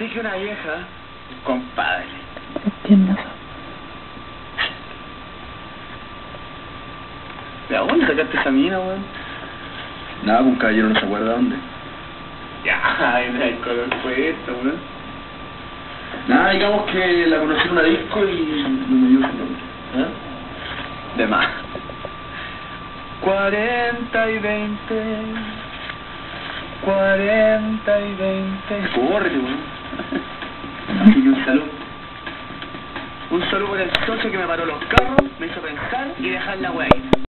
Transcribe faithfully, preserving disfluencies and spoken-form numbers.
Así que una vieja, compadre. Entiendo. ¿De dónde sacaste esa mina, weón? Nada, un caballero no se acuerda dónde. Ya, ay, no hay color puesto, weón. Nada, digamos que la conocí en una disco y no me dio su nombre. ¿Eh? De más. Cuarenta y veinte. Cuarenta y veinte. Córrete, weón. Así que un saludo. Un saludo por el socio que me paró los carros, me hizo pensar y dejar la weá ahí.